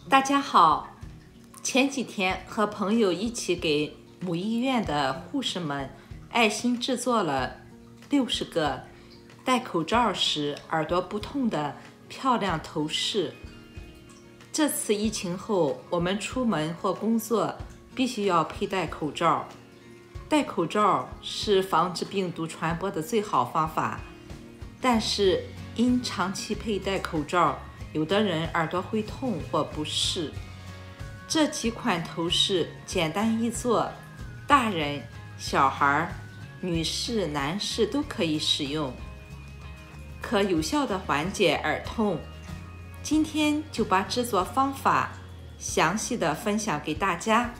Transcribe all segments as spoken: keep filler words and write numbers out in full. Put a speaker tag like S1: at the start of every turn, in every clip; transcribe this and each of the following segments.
S1: 大家好，前几天和朋友一起给母医院的护士们爱心制作了六十个戴口罩时耳朵不痛的漂亮头饰。这次疫情后，我们出门或工作必须要佩戴口罩。戴口罩是防止病毒传播的最好方法，但是因长期佩戴口罩，有的人耳朵会痛或不适。这几款头饰简单易做，大人、小孩、女士、男士都可以使用，可有效地缓解耳痛。今天就把制作方法详细的分享给大家。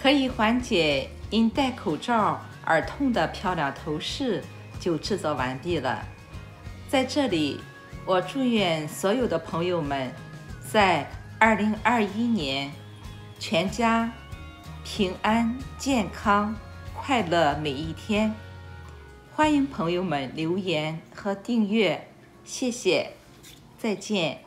S1: 可以缓解因戴口罩而痛的漂亮头饰就制作完毕了。在这里，我祝愿所有的朋友们在二零二一年全家平安、健康、快乐每一天。欢迎朋友们留言和订阅，谢谢，再见。